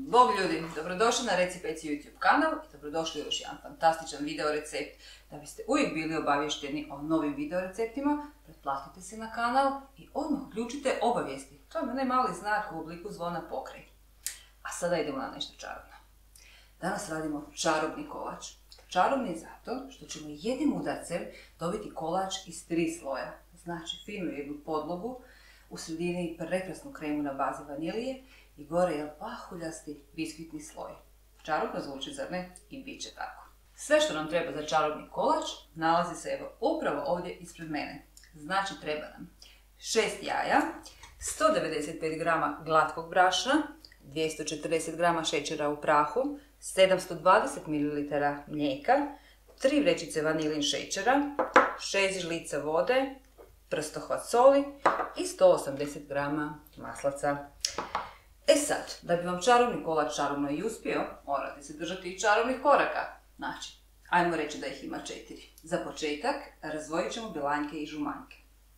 Bog ljudi, dobrodošli na Recipeci YouTube kanal i dobrodošli u još jedan fantastičan video recept. Da biste uvijek bili obavješteni o novim video receptima, pretplatite se na kanal i odmah uključite obavijesti. To je onaj mali znak u obliku zvona pokraj. A sada idemo na nešto čarobno. Danas radimo čarobni kolač. Čarobni zato što ćemo jednim udarcem dobiti kolač iz 3 sloja. Znači finu jednu podlogu, u sredini prekrasnu kremu na bazi vanilije i gore je pahuljasti biskvitni sloj. Čarobno zvuči, zar ne? I bit će tako. Sve što nam treba za čarobni kolač nalazi se evo upravo ovdje ispred mene. Znači treba nam 6 jaja, 195 g glatkog brašna, 240 g šećera u prahu, 720 ml mlijeka, 3 vrećice vanilin šećera, 6 žlica vode, prstohvat soli i 180 g maslaca. E sad, da bi vam čarobni kolač čarobno i uspio, morate se držati i čarobnih koraka. Znači, ajmo reći da ih ima 4. Za početak razdvojit ćemo bjelanjke i žumanjke.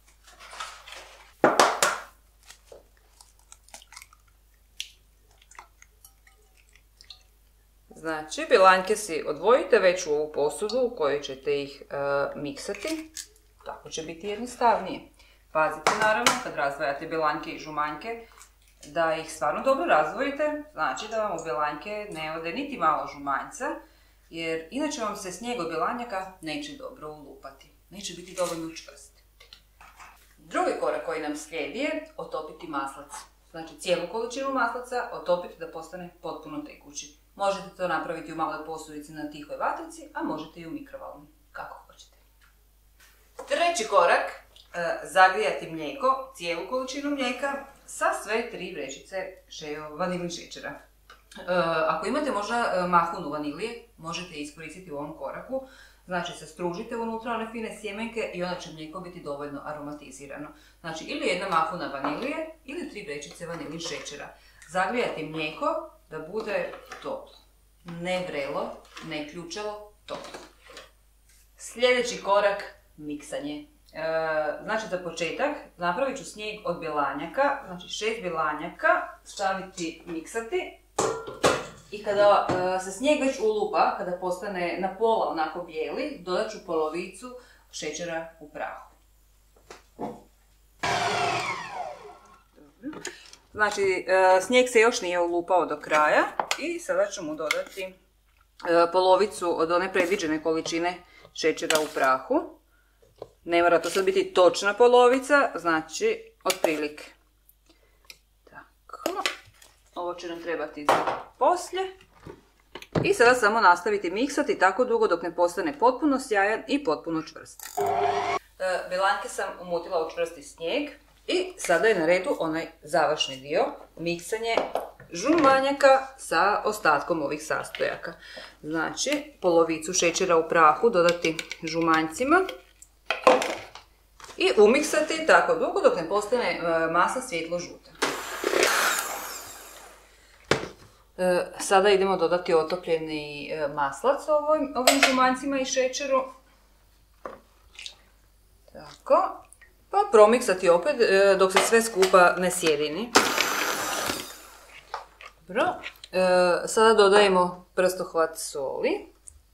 Znači, bjelanjke si odvojite već u ovu posudu u kojoj ćete ih miksati. Tako će biti jednostavnije. Pazite naravno kad razdvajate bjelanjke i žumanjke da ih stvarno dobro razdvojite, znači da vam u bjelanjke ne ode niti malo žumanjca, jer inače vam se snijeg od bjelanjaka neće dobro ulupati, neće biti dovoljno čvrst. Drugi korak koji nam slijedi je otopiti maslac. Znači cijelu količinu maslaca otopiti da postane potpuno tekući. Možete to napraviti u maloj posudici na tihoj vatrici, a možete i u mikrovalni, kako hoćete. Treći korak, zagrijati mlijeko, cijelu količinu mlijeka sa sve 3 vrećice vanilin šećera. Ako imate možda mahunu vanilije, možete iskoristiti u ovom koraku. Znači sastružite unutra one fine sjemenke i onda će mlijeko biti dovoljno aromatizirano. Znači ili jedna mahuna vanilije ili 3 vrećice vanilin šećera. Zagrijati mlijeko da bude toplo. Ne vrelo, ne ključalo, toplo. Sljedeći korak, miksanje. Znači za početak napravit ću snijeg od bjelanjaka, znači 6 bjelanjaka staviti miksati i kada se snijeg već ulupa, kada postane na pola onako bijeli, dodat ću polovicu šećera u prahu. Znači snijeg se još nije ulupao do kraja i sada ću mu dodati polovicu od one predviđene količine šećera u prahu. Ne mora to sad biti točna polovica, znači otprilike. Tako, ovo će nam trebati za poslije. I sada samo nastaviti miksati tako dugo dok ne postane potpuno sjajan i potpuno čvrst. Bjelanjke sam umutila u čvrsti snijeg i sada je na redu onaj završni dio, miksanje žumanjaka sa ostatkom ovih sastojaka. Znači, polovicu šećera u prahu dodati žumanjcima i umiksati tako dugo dok ne postane masa svjetlo žuta. Sada idemo dodati otopljeni maslac ovim žumanjcima i šećeru. Tako. Pa promiksati opet dok se sve skupa ne sjedini. Dobro. Sada dodajemo prstohvat soli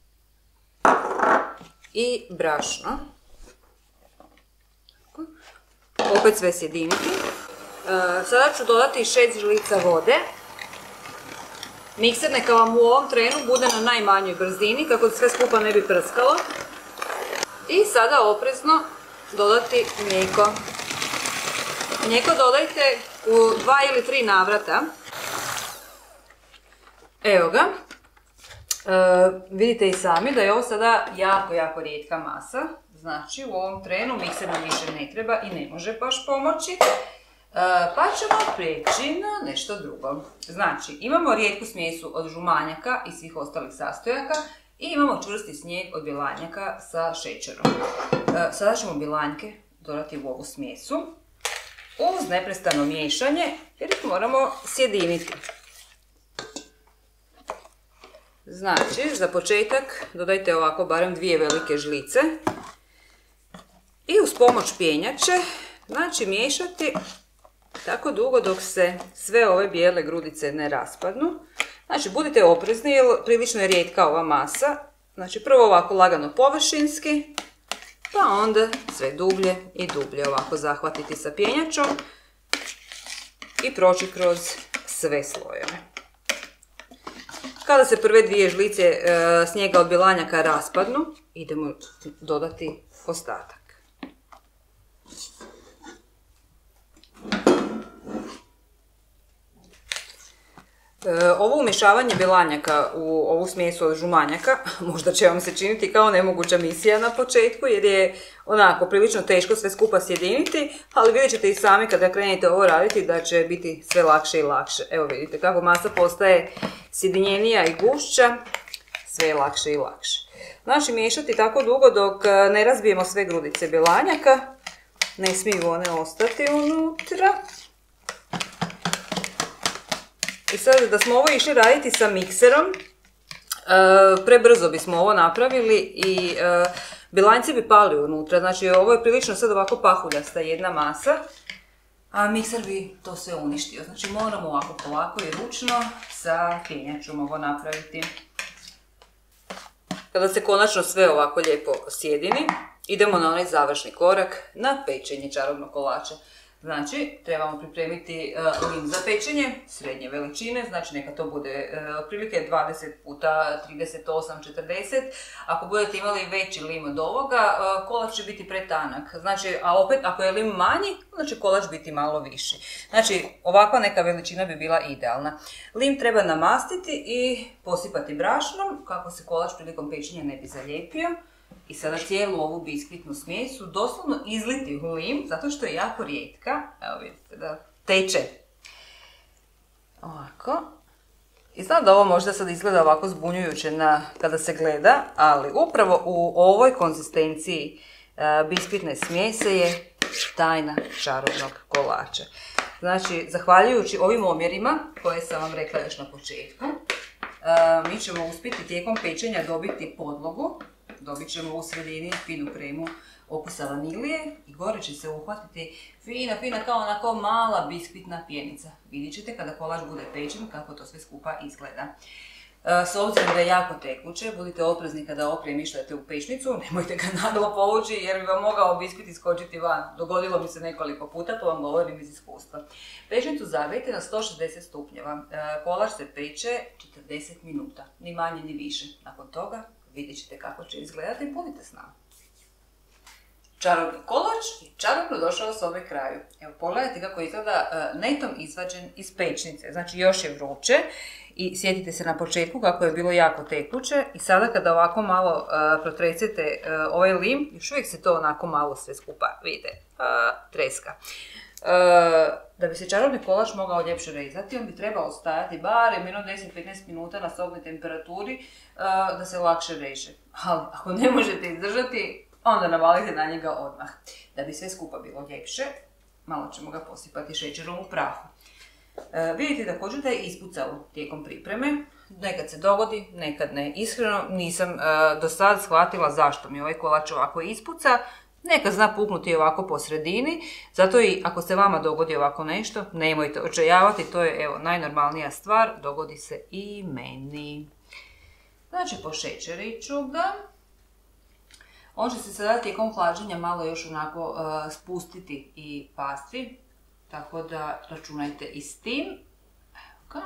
i brašno. Opet sve sjediniti. Sada ću dodati 6 žlica vode. Mikser neka vam u ovom trenu bude na najmanjoj brzini kako sve skupa ne bi prskalo. I sada oprezno dodati mlijeko. Mlijeko dodajte u 2 ili 3 navrata. Evo ga. Vidite i sami da je ovo sada jako rijetka masa. Znači u ovom trenu mikser nam više ne treba i ne može baš pomoći. Pa ćemo prijeći na nešto drugo. Znači imamo rijetku smjesu od žumanjaka i svih ostalih sastojaka i imamo čvrsti snijeg od bjelanjaka sa šećerom. Sada ćemo bjelanjke dodati u ovu smjesu uz neprestano miješanje jer ih moramo sjediniti. Znači za početak dodajte ovako barem 2 velike žlice. I uz pomoć pjenjače, znači miješati tako dugo dok se sve ove bijele grudice ne raspadnu. Znači, budite oprezni jer prilično je rijetka ova masa. Znači, prvo ovako lagano površinski, pa onda sve dublje i dublje ovako zahvatiti sa pjenjačom i proći kroz sve slojeve. Kada se prve dvije žlice snijega od bjelanjaka raspadnu, idemo dodati ostatak. Ovo umješavanje bjelanjaka u ovu smjesu od žumanjaka možda će vam se činiti kao nemoguća misija na početku jer je onako prilično teško sve skupa sjediniti, ali vidjet ćete i sami kada krenete ovo raditi da će biti sve lakše i lakše. Evo vidite kako masa postaje sjedinjenija i gušća, sve je lakše i lakše. Znači miješati tako dugo dok ne razbijemo sve grudice bjelanjaka, ne smiju one ostati unutra. I sad da smo ovo išli raditi sa mikserom, prebrzo bismo ovo napravili i bjelanjci bi pali unutra. Znači ovo je prilično sad ovako pahuljasta jedna masa, a mikser bi to sve uništio. Znači moramo ovako polako i ručno sa pjenjačom ovo napraviti. Kada se konačno sve ovako lijepo sjedini, idemo na onaj završni korak, na pečenje čarobnog kolača. Znači, trebamo pripremiti lim za pečenje, srednje veličine, znači neka to bude otprilike 20 puta 38, 40. Ako budete imali veći lim od ovoga, kolač će biti pretanak. Znači, a opet, ako je lim manji, onda će kolač biti malo viši. Znači, ovakva neka veličina bi bila idealna. Lim treba namastiti i posipati brašnom, kako se kolač prilikom pečenja ne bi zalijepio. I sada cijelu ovu biskvitnu smjesu doslovno izliti u lim, zato što je jako rijetka. Evo vidite da teče. Ovako. I znam da ovo možda sad izgleda ovako zbunjujuće kada se gleda, ali upravo u ovoj konzistenciji biskvitne smjese je tajna čarobnog kolača. Znači, zahvaljujući ovim omjerima koje sam vam rekla još na početku, mi ćemo uspjeti tijekom pečenja dobiti podlogu. Dobit ćemo u sredini finu kremu okusa vanilije i gore će se uhvatiti fina kao onako mala biskvitna pjenica. Vidjet ćete kada kolač bude pečen kako to sve skupa izgleda. S obzirom da je jako tekuće, budite oprezni kada ovo premještate u pečnicu, nemojte ga naglo povući jer bi vam mogao biskvit iskočiti van. Dogodilo mi se nekoliko puta, to vam govorim iz iskustva. Pečnicu zagrijte na 160 stupnjeva. Kolač se peče 40 minuta, ni manje ni više. Nakon toga vidjet ćete kako će izgledati i budite s nama. Čarobni kolač je čarobno došao s ove kraju. Evo pogledajte kako izgleda netom izvađen iz pečnice. Znači još je vruće i sjetite se na početku kako je bilo jako tekuće i sada kada ovako malo protresete ovaj lim, još uvijek se to onako malo sve skupa vidite, treska. Da bi se čarobni kolač mogao ljepše rezati, on bi trebao stajati barem 10-15 minuta na sobnoj temperaturi da se lakše reže. Ali ako ne možete izdržati, onda navalite na njega odmah. Da bi sve skupa bilo ljepše, malo ćemo ga posipati šećerom u prahu. Vidite također da je ispucalo tijekom pripreme. Nekad se dogodi, nekad ne. Iskreno nisam do sad shvatila zašto mi ovaj kolač ovako ispuca. Nekad zna puknuti ovako po sredini, zato i ako se vama dogodi ovako nešto, nemojte očajavati, to je evo najnormalnija stvar, dogodi se i meni. Znači pošećerit ću ga. On će se sada tijekom hlađenja malo još onako spustiti i pasti, tako da računajte i s tim. Evo ga.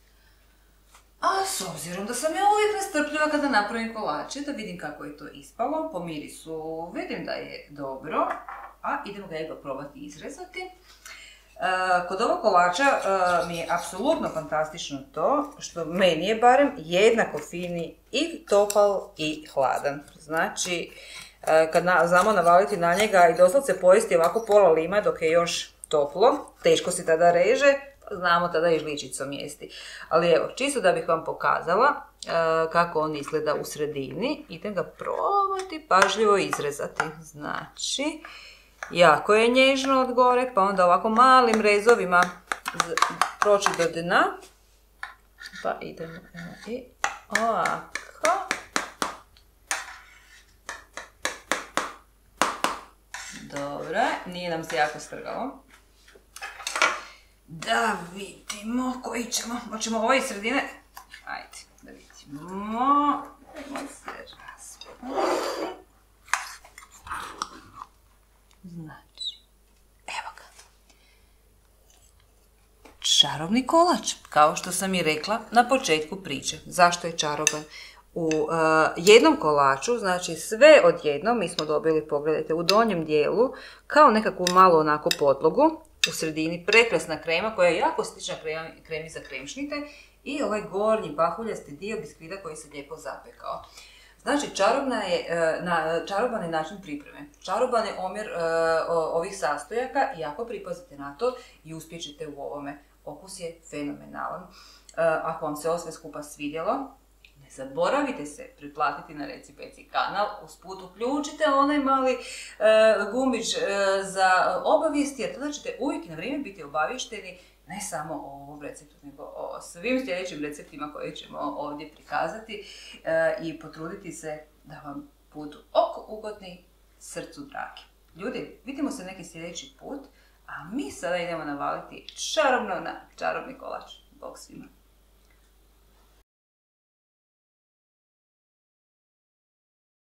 A s obzirom da sam ja uvijek nestrpljiva kada napravim kolače, da vidim kako je to ispalo, po mirisu vidim da je dobro, a idemo ga ipak probati izrezati. Kod ovog kolača mi je apsolutno fantastično to što meni je barem jednako fini i topal i hladan. Znači, kad znamo navaliti na njega i doslovce pojesti ovako pola lima dok je još toplo, teško se tada reže, znamo tada i žličicom jesti. Ali evo, čisto da bih vam pokazala kako on izgleda u sredini, idem ga probati pažljivo izrezati. Znači, jako je nježno od gore, pa onda ovako malim rezovima proći do dna. Pa idemo i ovako. Dobro, nije nam se jako strgalo. Da vidimo koji ćemo. Hoćemo ovaj iz sredine? Ajde, da vidimo. Ajmo se razpoliti. Znači, evo ga. Čarobni kolač, kao što sam i rekla na početku priče. Zašto je čaroban? U jednom kolaču, znači sve odjednom, mi smo dobili, pogledajte, u donjem dijelu, kao nekakvu malu onako podlogu, u sredini prekrasna krema koja je jako slična kremi za kremšnite i ovaj gornji pahuljasti dio biskvita koji se lijepo zapekao. Znači, čaroban je način pripreme. Čaroban je omjer ovih sastojaka i ako pripazite na to i uspjećete u ovome. Okus je fenomenalan. Ako vam se ovo sve skupa svidjelo, ne zaboravite se pretplatiti na Reci Peci kanal, usput uključite onaj mali gumbić za obavijesti, jer tada ćete uvijek na vrijeme biti obavješteni ne samo o ovom receptu, nego o svim sljedećim receptima koje ćemo ovdje prikazati i potruditi se da vam budu oko ugodni, srcu dragi. Ljudi, vidimo se neki sljedeći put, a mi sada idemo navaliti čarobno na čarobni kolač. Bog svima!